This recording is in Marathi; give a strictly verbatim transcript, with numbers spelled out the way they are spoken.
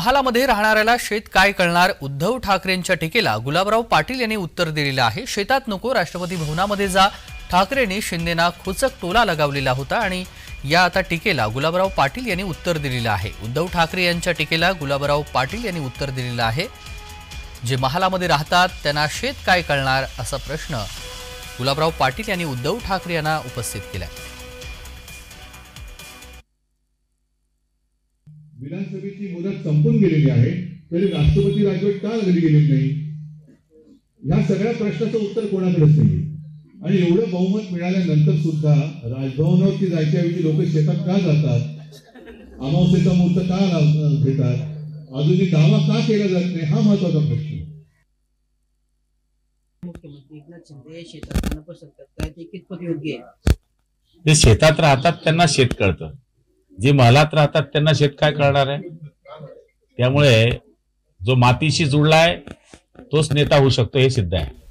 महालामध्ये राहणाऱ्याला शेत काय कळणार? उद्धव ठाकरेंच्या टीकेला गुलाबराव पाटील यांनी उत्तर दिलेलं आहे। शेतात नको, राष्ट्रपती भवनामध्ये जा, ठाकरेंनी शिंदेना खोचक टोला लगावलेला होता आणि या आता टीकेला गुलाबराव पाटील यांनी उत्तर दिलेलं आहे। उद्धव ठाकरे यांच्या टीकेला गुलाबराव पाटील यांनी उत्तर दिलेलं आहे। जे महालामध्ये राहतात त्यांना शेत काय कळणार असा प्रश्न गुलाबराव पाटील यांनी उद्धव ठाकरे यांना उपस्थित केला। विधानसभेची मुदत संपून गेलेली आहे तरी राष्ट्रपती राजवट का लागली गेलेली नाही, या सगळ्या प्रश्नाचं उत्तर कोणाकडेच नाही। आणि एवढं बहुमत मिळाल्यानंतर सुद्धा राजभवनावरती जायच्याऐवजी लोक शेतात का जातात, अमावस्येचा मुहूर्त का घेतात, अजूनही दावा का केला जात नाही, हा महत्वाचा प्रश्न। मुख्यमंत्री एकनाथ शिंदे शेतात जाणं पसंत करतात, ते कितपत योग्य आहे? जे शेतात राहतात त्यांना शेत कळतं, जे महालात राहतात त्यांना शेत काय कळणार आहे? त्यामुळे जो मातीशी जुळलाय तोच नेता होऊ शकतो हे सिद्ध आहे।